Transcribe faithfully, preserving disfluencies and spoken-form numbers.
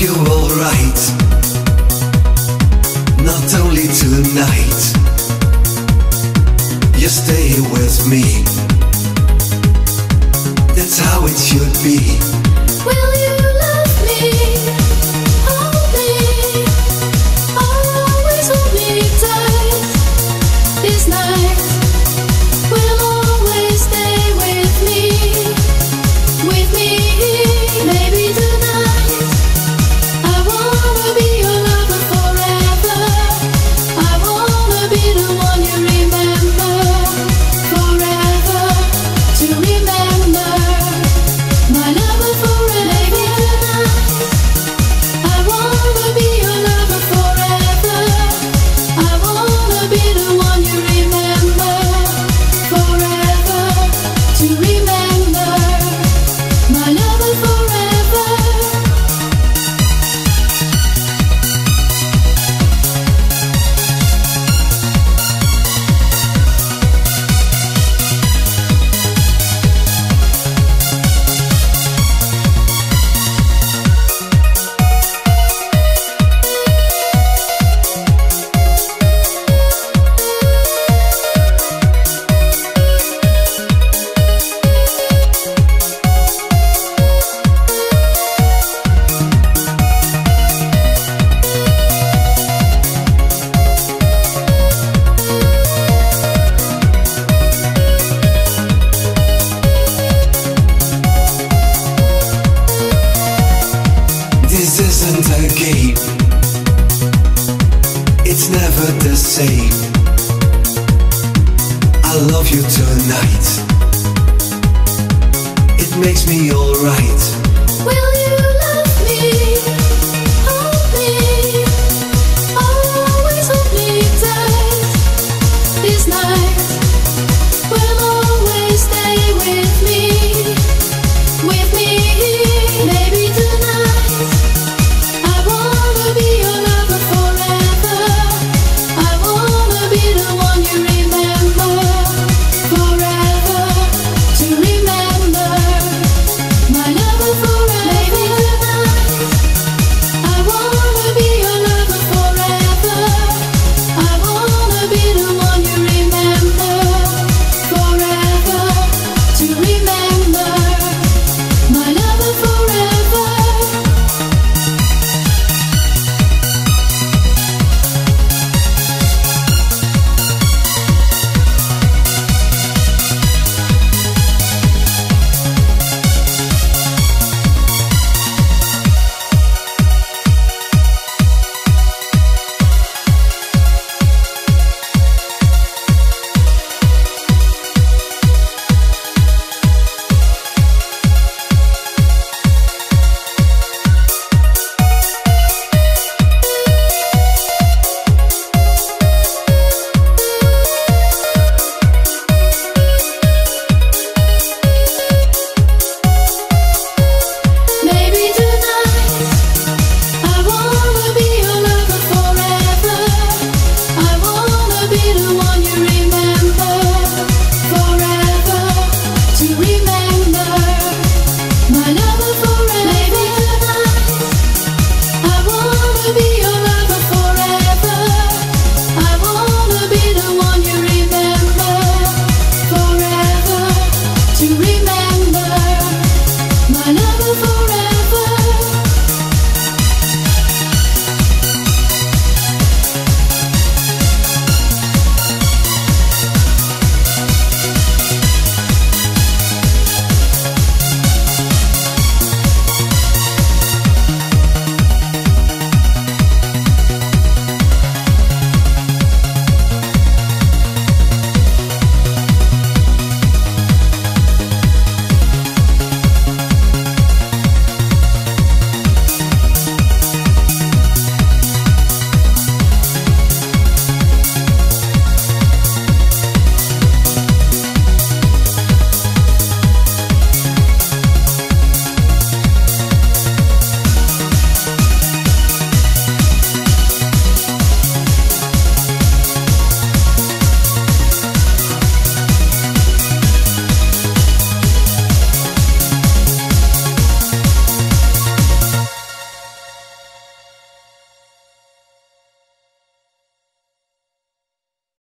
you alright. Not only tonight, you stay with me. That's how it should be. Will you love me? Hold me. Always hold me tight. This night will always stay with me. With me, maybe tonight. I wanna be your lover forever. I wanna be the one you remember forever. To remember my lover forever. I wanna be your lover forever. I wanna be the one you remember forever. To remember my lover forever. This isn't a game. It's never the same. I love you tonight. It makes me alright.